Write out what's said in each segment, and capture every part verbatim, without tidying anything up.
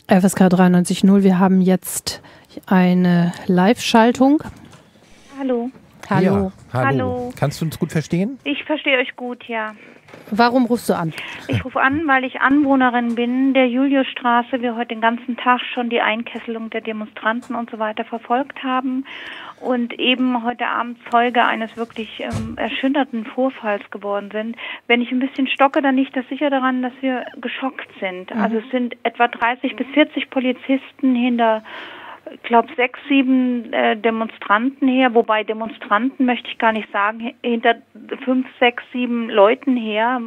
F S K dreiundneunzig Komma null, wir haben jetzt eine Live-Schaltung. Hallo. Hallo. Ja, hallo. Hallo. Kannst du uns gut verstehen? Ich verstehe euch gut, ja. Warum rufst du an? Ich rufe an, weil ich Anwohnerin bin der Juliusstraße. Wir heute den ganzen Tag schon die Einkesselung der Demonstranten und so weiter verfolgt haben und eben heute Abend Zeuge eines wirklich ähm, erschütternden Vorfalls geworden sind. Wenn ich ein bisschen stocke, dann liegt das sicher daran, dass wir geschockt sind. Mhm. Also es sind etwa dreißig bis vierzig Polizisten hinter, ich glaube, sechs, sieben äh, Demonstranten her, wobei Demonstranten möchte ich gar nicht sagen, hinter fünf, sechs, sieben Leuten her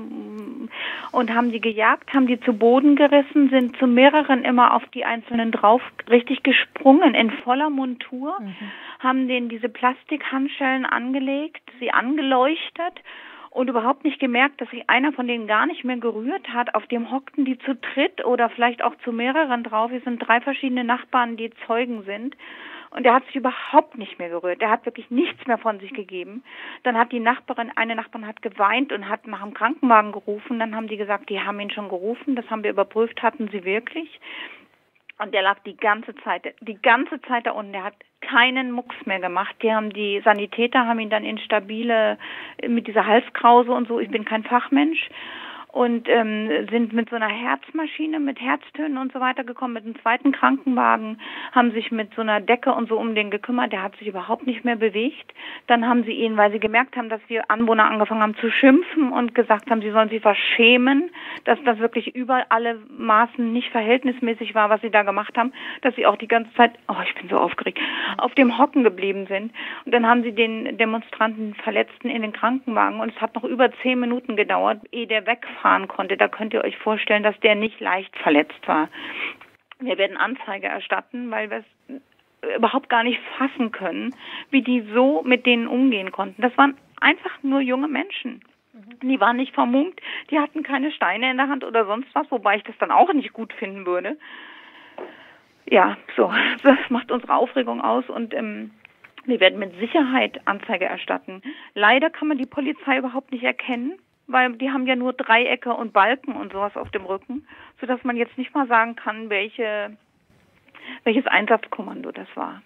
und haben die gejagt, haben die zu Boden gerissen, sind zu mehreren immer auf die Einzelnen drauf richtig gesprungen in voller Montur, mhm. haben denen diese Plastikhandschellen angelegt, sie angeleuchtet und überhaupt nicht gemerkt, dass sich einer von denen gar nicht mehr gerührt hat. Auf dem hockten die zu dritt oder vielleicht auch zu mehreren drauf. Wir sind drei verschiedene Nachbarn, die Zeugen sind. Und der hat sich überhaupt nicht mehr gerührt. Der hat wirklich nichts mehr von sich gegeben. Dann hat die Nachbarin, eine Nachbarin hat geweint und hat nach dem Krankenwagen gerufen. Dann haben die gesagt, die haben ihn schon gerufen. Das haben wir überprüft, hatten sie wirklich. Und der lag die ganze Zeit, die ganze Zeit da unten. Der hat keinen Mucks mehr gemacht. Die haben die Sanitäter haben ihn dann in stabile, mit dieser Halskrause und so. Ich bin kein Fachmensch. Und ähm, sind mit so einer Herzmaschine, mit Herztönen und so weiter gekommen, mit einem zweiten Krankenwagen, haben sich mit so einer Decke und so um den gekümmert. Der hat sich überhaupt nicht mehr bewegt. Dann haben sie ihn, weil sie gemerkt haben, dass wir Anwohner angefangen haben zu schimpfen und gesagt haben, sie sollen sich verschämen, dass das wirklich über alle Maßen nicht verhältnismäßig war, was sie da gemacht haben, dass sie auch die ganze Zeit, oh, ich bin so aufgeregt, auf dem Hocken geblieben sind. Und dann haben sie den Demonstranten, Verletzten in den Krankenwagen und es hat noch über zehn Minuten gedauert, ehe der wegfahren konnte. Da könnt ihr euch vorstellen, dass der nicht leicht verletzt war. Wir werden Anzeige erstatten, weil wir es überhaupt gar nicht fassen können, wie die so mit denen umgehen konnten. Das waren einfach nur junge Menschen. Die waren nicht vermummt, die hatten keine Steine in der Hand oder sonst was, wobei ich das dann auch nicht gut finden würde. Ja, so, das macht unsere Aufregung aus und ähm, wir werden mit Sicherheit Anzeige erstatten. Leider kann man die Polizei überhaupt nicht erkennen, weil die haben ja nur Dreiecke und Balken und sowas auf dem Rücken, sodass man jetzt nicht mal sagen kann, welche, welches Einsatzkommando das war.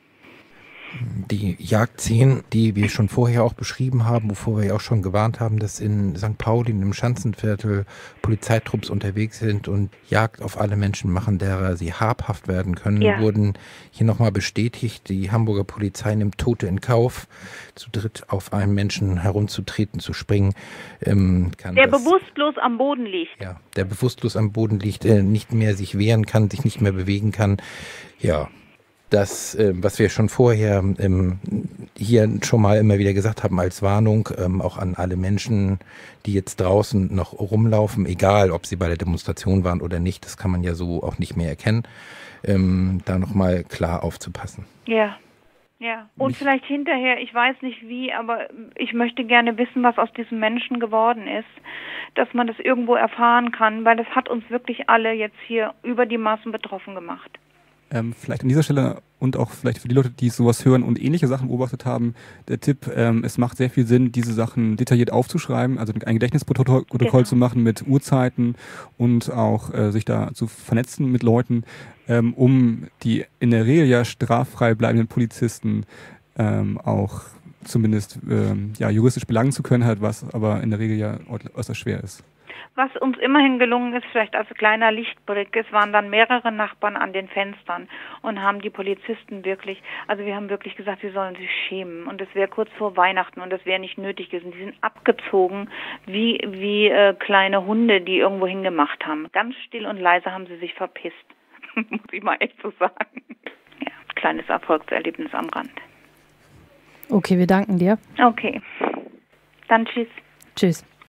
Die Jagdszenen, die wir schon vorher auch beschrieben haben, wovor wir ja auch schon gewarnt haben, dass in Sankt Pauli, im Schanzenviertel, Polizeitrupps unterwegs sind und Jagd auf alle Menschen machen, derer sie habhaft werden können, ja. wurden hier nochmal bestätigt. Die Hamburger Polizei nimmt Tote in Kauf, zu dritt auf einen Menschen herumzutreten, zu springen. Ähm, kann der das, bewusstlos am Boden liegt. Ja, der bewusstlos am Boden liegt, äh, nicht mehr sich wehren kann, sich nicht mehr bewegen kann. Ja. Das, äh, was wir schon vorher ähm, hier schon mal immer wieder gesagt haben als Warnung, ähm, auch an alle Menschen, die jetzt draußen noch rumlaufen, egal ob sie bei der Demonstration waren oder nicht, das kann man ja so auch nicht mehr erkennen, ähm, da nochmal klar aufzupassen. Ja, ja. Und nicht, vielleicht hinterher, ich weiß nicht wie, aber ich möchte gerne wissen, was aus diesen Menschen geworden ist, dass man das irgendwo erfahren kann, weil das hat uns wirklich alle jetzt hier über die Maßen betroffen gemacht. Ähm, vielleicht an dieser Stelle und auch vielleicht für die Leute, die sowas hören und ähnliche Sachen beobachtet haben, der Tipp, ähm, es macht sehr viel Sinn, diese Sachen detailliert aufzuschreiben, also ein Gedächtnisprotokoll genau. zu machen mit Uhrzeiten und auch äh, sich da zu vernetzen mit Leuten, ähm, um die in der Regel ja straffrei bleibenden Polizisten ähm, auch zumindest ähm, ja, juristisch belangen zu können, halt, was aber in der Regel ja äußerst schwer ist. Was uns immerhin gelungen ist, vielleicht als kleiner Lichtblick, es waren dann mehrere Nachbarn an den Fenstern und haben die Polizisten wirklich, also wir haben wirklich gesagt, sie sollen sich schämen und es wäre kurz vor Weihnachten und das wäre nicht nötig gewesen. Die sind abgezogen wie wie äh, kleine Hunde, die irgendwo hingemacht haben. Ganz still und leise haben sie sich verpisst, muss ich mal echt so sagen. Ja, kleines Erfolgserlebnis am Rand. Okay, wir danken dir. Okay, dann tschüss. Tschüss.